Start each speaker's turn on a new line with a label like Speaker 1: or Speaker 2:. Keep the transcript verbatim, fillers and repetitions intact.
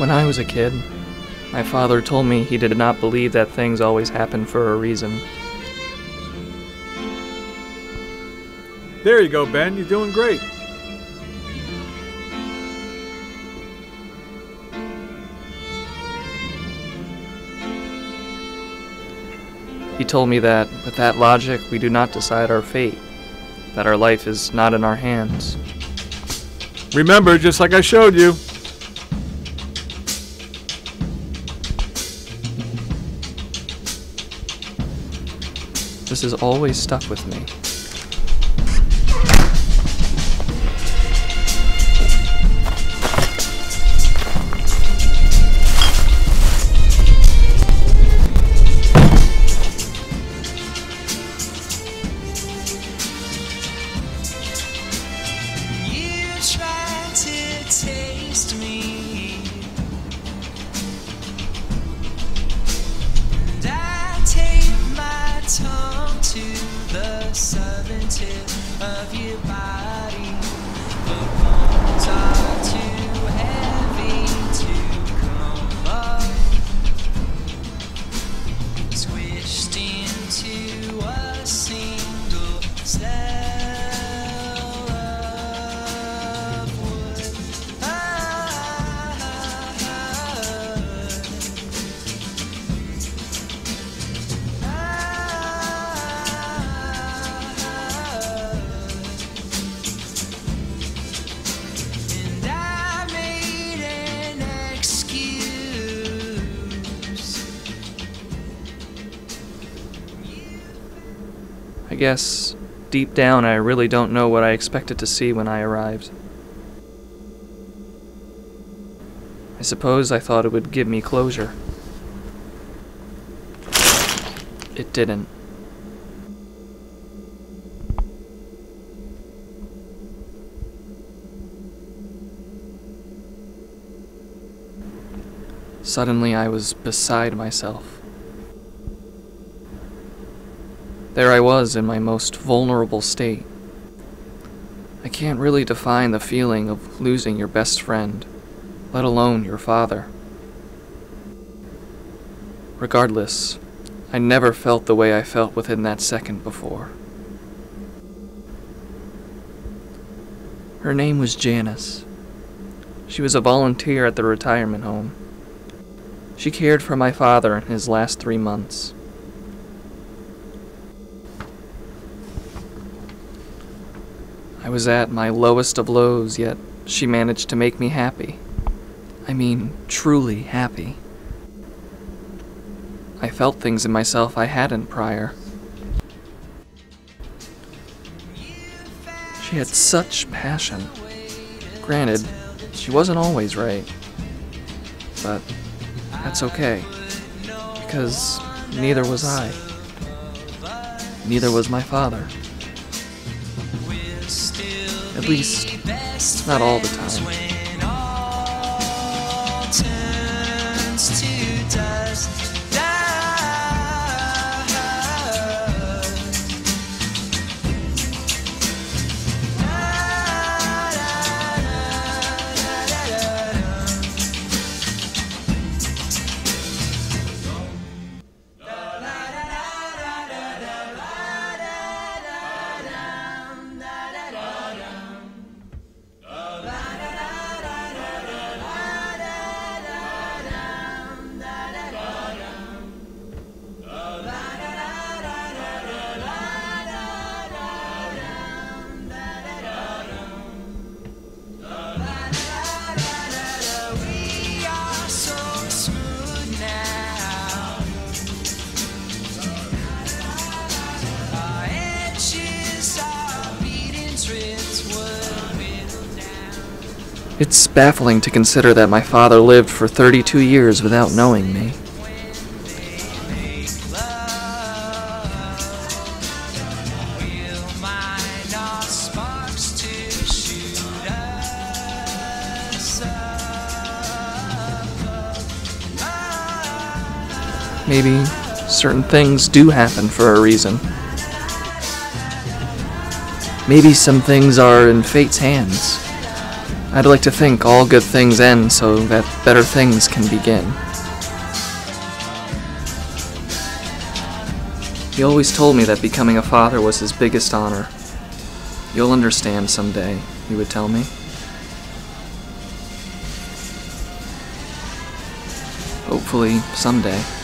Speaker 1: When I was a kid, my father told me he did not believe that things always happen for a reason.
Speaker 2: There you go, Ben. You're doing great.
Speaker 1: He told me that, with that logic, we do not decide our fate, that our life is not in our hands.
Speaker 2: Remember, just like I showed you.
Speaker 1: This has always stuck with me.
Speaker 3: Taste me, and I take my tongue to the southern tip of your body. The bones are too heavy to come up, squished into a single cell.
Speaker 1: I guess, deep down, I really don't know what I expected to see when I arrived. I suppose I thought it would give me closure. It didn't. Suddenly, I was beside myself. There I was in my most vulnerable state. I can't really define the feeling of losing your best friend, let alone your father. Regardless, I never felt the way I felt within that second before. Her name was Janice. She was a volunteer at the retirement home. She cared for my father in his last three months. I was at my lowest of lows, yet she managed to make me happy. I mean, truly happy. I felt things in myself I hadn't prior. She had such passion. Granted, she wasn't always right. But that's okay, because neither was I. Neither was my father. At least, not all the time. It's baffling to consider that my father lived for thirty-two years without knowing me. Maybe certain things do happen for a reason. Maybe some things are in fate's hands. I'd like to think all good things end so that better things can begin. He always told me that becoming a father was his biggest honor. You'll understand someday, he would tell me. Hopefully, someday.